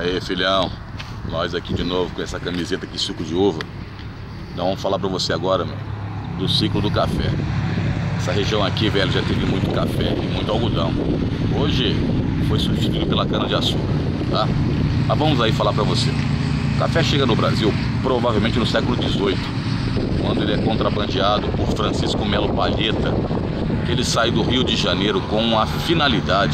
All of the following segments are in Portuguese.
aí, filhão, nós aqui de novo com essa camiseta aqui, suco de uva. Então vamos falar pra você agora, meu, do ciclo do café. Essa região aqui, velho, já teve muito café e muito algodão. Hoje foi substituído pela cana-de-açúcar, tá? Mas vamos aí falar pra você. O café chega no Brasil provavelmente no século XVIII, quando ele é contrabandeado por Francisco Melo Palheta, que ele sai do Rio de Janeiro com a finalidade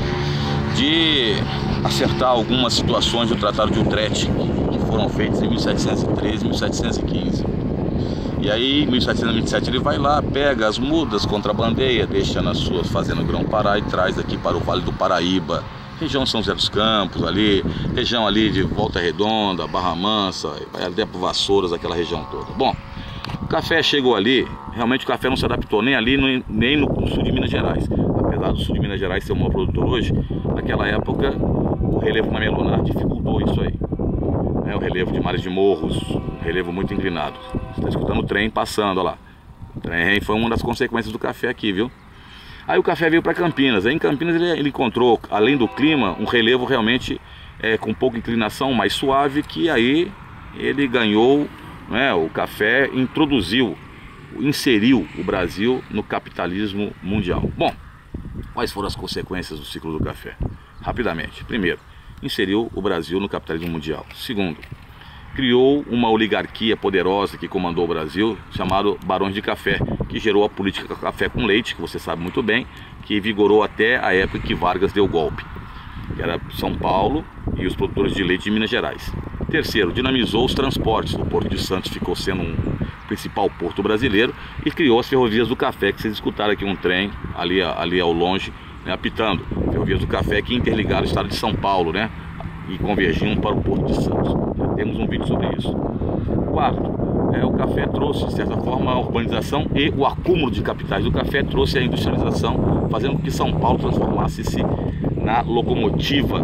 de acertar algumas situações do Tratado de Utrecht, que foram feitas em 1713 e 1715. E aí, em 1727, ele vai lá, pega as mudas, contrabandeia, deixa na sua fazenda Grão-Pará e traz aqui para o Vale do Paraíba, região São José dos Campos, ali, região ali de Volta Redonda, Barra Mansa, vai até para Vassouras, aquela região toda. Bom, o café chegou ali, realmente o café não se adaptou nem ali, nem no sul de Minas Gerais. Apesar do sul de Minas Gerais ser o maior produtor hoje, naquela época o relevo mamelunar dificultou isso aí. O relevo de mares de morros, relevo muito inclinado. Você está escutando o trem passando, olha lá. O trem foi uma das consequências do café aqui, viu? Aí o café veio para Campinas. Aí em Campinas ele encontrou, além do clima, um relevo realmente com pouca inclinação, mais suave, que aí ele ganhou, né, o café inseriu o Brasil no capitalismo mundial. Bom, quais foram as consequências do ciclo do café? Rapidamente. Primeiro, inseriu o Brasil no capitalismo mundial. Segundo, criou uma oligarquia poderosa que comandou o Brasil, chamado Barões de Café, que gerou a política café com leite, que você sabe muito bem, que vigorou até a época que Vargas deu o golpe, que era São Paulo e os produtores de leite de Minas Gerais. Terceiro, dinamizou os transportes. O Porto de Santos ficou sendo um principal porto brasileiro e criou as ferrovias do café, que vocês escutaram aqui um trem ali ao longe, né, apitando. Ferrovias do café que interligaram o estado de São Paulo, né, e convergiam para o Porto de Santos. Já temos um vídeo sobre isso. Quarto, o café trouxe, de certa forma, a urbanização e o acúmulo de capitais do café trouxe a industrialização, fazendo com que São Paulo transformasse-se na locomotiva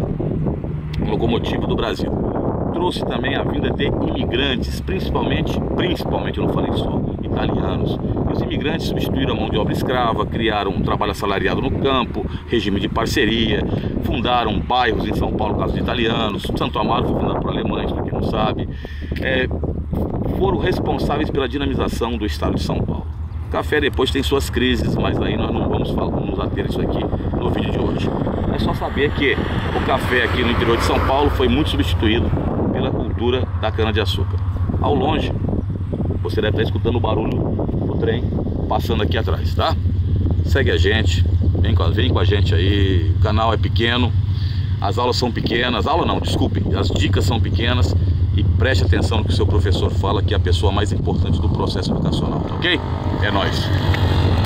do Brasil. Trouxe também a vinda de imigrantes, principalmente, eu não falei só, italianos. E os imigrantes substituíram a mão de obra escrava, criaram um trabalho assalariado no campo, regime de parceria, fundaram bairros em São Paulo, caso de italianos. Santo Amaro foi fundado por alemães, para quem não sabe. Foram responsáveis pela dinamização do estado de São Paulo. O café depois tem suas crises, mas aí nós não vamos nos ater isso aqui no vídeo de hoje. É só saber que o café aqui no interior de São Paulo foi muito substituído pela cultura da cana-de-açúcar. Ao longe, você deve estar escutando o barulho do trem passando aqui atrás, tá? Segue a gente, vem com a gente aí. O canal é pequeno, as aulas são pequenas, as dicas são pequenas, e preste atenção no que o seu professor fala, que é a pessoa mais importante do processo educacional, ok? É nóis!